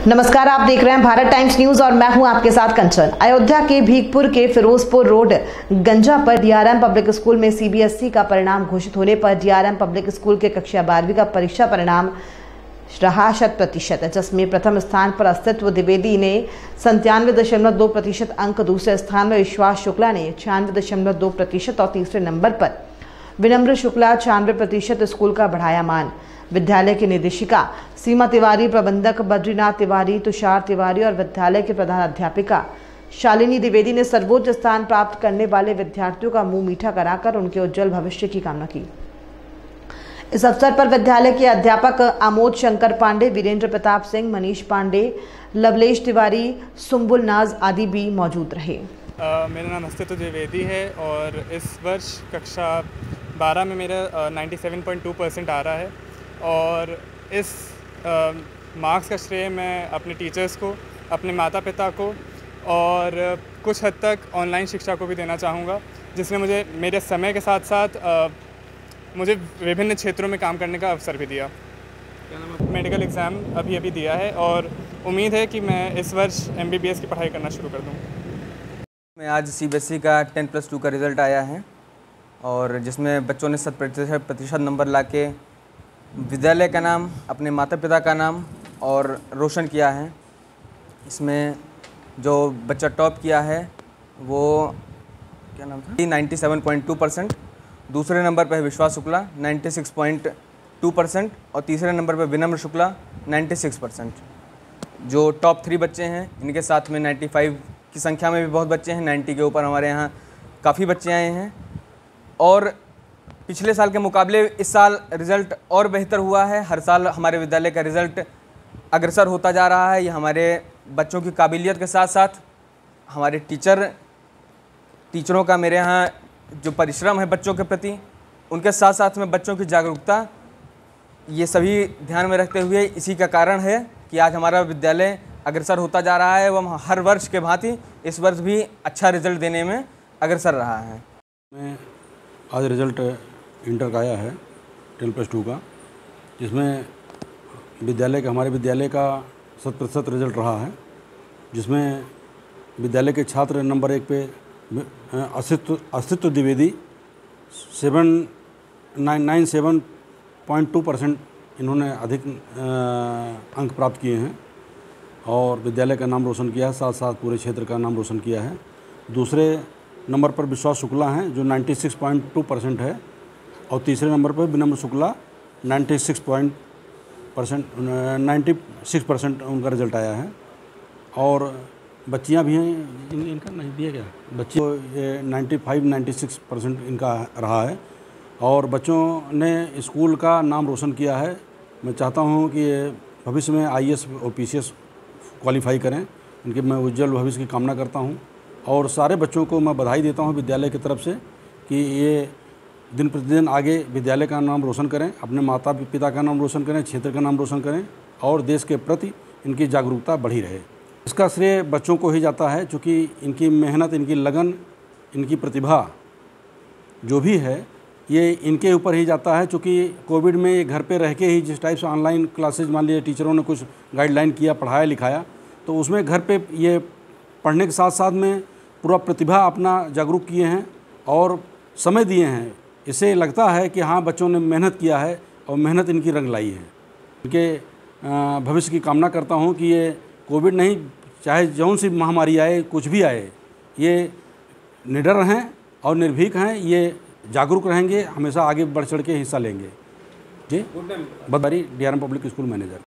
नमस्कार, आप देख रहे हैं भारत टाइम्स न्यूज और मैं हूं आपके साथ कंचन। अयोध्या के भीखपुर के फिरोजपुर रोड गंजा पर डीआरएम पब्लिक स्कूल में सीबीएसई का परिणाम घोषित होने पर डीआरएम पब्लिक स्कूल के कक्षा 12वीं का परीक्षा परिणाम रहा 100%, जिसमें प्रथम स्थान पर अस्तित्व द्विवेदी ने 97.2% अंक, दूसरे स्थान में विश्वास शुक्ला ने 96.2% और तीसरे नंबर पर विनम्र शुक्ला 96% स्कूल का बढ़ाया मान। विद्यालय की निदेशिका सीमा तिवारी, प्रबंधक बद्रीनाथ तिवारी, तुषार तिवारी और विद्यालय के प्रधान अध्यापिका शालिनी द्विवेदी ने सर्वोच्च स्थान प्राप्त करने वाले विद्यार्थियों का मुंह मीठा कराकर उनके उज्जवल भविष्य की कामना की। इस अवसर पर विद्यालय के अध्यापक आमोद शंकर पांडे, वीरेंद्र प्रताप सिंह, मनीष पांडे, लवलेश तिवारी, सुम्बुल नाज आदि भी मौजूद रहे। मेरा नाम अस्तित्व द्विवेदी है और इस वर्ष कक्षा 12 में मेरा 97.2% आ रहा है और इस मार्क्स का श्रेय मैं अपने टीचर्स को, अपने माता पिता को और कुछ हद तक ऑनलाइन शिक्षा को भी देना चाहूँगा, जिसने मुझे मेरे समय के साथ साथ मुझे विभिन्न क्षेत्रों में काम करने का अवसर भी दिया। मेडिकल एग्ज़ाम अभी दिया है और उम्मीद है कि मैं इस वर्ष MBBS की पढ़ाई करना शुरू कर दूँ। मैं आज CBSE का 10+2 का रिज़ल्ट आया है और जिसमें बच्चों ने 100% नंबर लाके विद्यालय का नाम, अपने माता पिता का नाम और रोशन किया है। इसमें जो बच्चा टॉप किया है वो क्या नाम था, 97.2%, दूसरे नंबर पर है विश्वास शुक्ला 96.2% और तीसरे नंबर पर विनम्र शुक्ला 96%। जो टॉप 3 बच्चे हैं इनके साथ में 95 की संख्या में भी बहुत बच्चे हैं, 90 के ऊपर हमारे यहाँ काफ़ी बच्चे आए हैं और पिछले साल के मुकाबले इस साल रिज़ल्ट और बेहतर हुआ है। हर साल हमारे विद्यालय का रिज़ल्ट अग्रसर होता जा रहा है। ये हमारे बच्चों की काबिलियत के साथ साथ हमारे टीचरों का मेरे यहाँ जो परिश्रम है बच्चों के प्रति, उनके साथ साथ में बच्चों की जागरूकता, ये सभी ध्यान में रखते हुए इसी का कारण है कि आज हमारा विद्यालय अग्रसर होता जा रहा है एवं हर वर्ष के भांति इस वर्ष भी अच्छा रिज़ल्ट देने में अग्रसर रहा है। मैं आज रिज़ल्ट इंटर का आया है 10+2 का, जिसमें हमारे विद्यालय का 100% रिज़ल्ट रहा है, जिसमें विद्यालय के छात्र नंबर 1 पे अस्तित्व द्विवेदी 97.2% इन्होंने अधिक अंक प्राप्त किए हैं और विद्यालय का नाम रोशन किया है, साथ साथ पूरे क्षेत्र का नाम रोशन किया है। दूसरे नंबर पर विश्वास शुक्ला हैं जो 96.2% है और तीसरे नंबर पर विनम्र शुक्ला 96% उनका रिज़ल्ट आया है। और बच्चियां भी हैं, इनका नहीं दिया गया, बच्ची 95-96% इनका रहा है और बच्चों ने स्कूल का नाम रोशन किया है। मैं चाहता हूं कि भविष्य में IAS और PCS क्वालिफाई करें, इनके मैं उज्जवल भविष्य की कामना करता हूं और सारे बच्चों को मैं बधाई देता हूं विद्यालय की तरफ से कि ये दिन प्रतिदिन आगे विद्यालय का नाम रोशन करें, अपने माता पिता का नाम रोशन करें, क्षेत्र का नाम रोशन करें और देश के प्रति इनकी जागरूकता बढ़ी रहे। इसका श्रेय बच्चों को ही जाता है, क्योंकि इनकी मेहनत, इनकी लगन, इनकी प्रतिभा जो भी है ये इनके ऊपर ही जाता है। क्योंकि कोविड में घर पे रह के ही जिस टाइप से ऑनलाइन क्लासेज, मान लीजिए टीचरों ने कुछ गाइडलाइन किया, पढ़ाया लिखाया, तो उसमें घर पे ये पढ़ने के साथ साथ में पूरा प्रतिभा अपना जागरूक किए हैं और समय दिए हैं। इससे लगता है कि हाँ, बच्चों ने मेहनत किया है और मेहनत इनकी रंग लाई है। इनके भविष्य की कामना करता हूँ कि ये कोविड नहीं, चाहे जौन सी महामारी आए, कुछ भी आए, ये निडर हैं और निर्भीक हैं, ये जागरूक रहेंगे, हमेशा आगे बढ़ चढ़ के हिस्सा लेंगे। जी, बदबारी DRM पब्लिक स्कूल मैनेजर।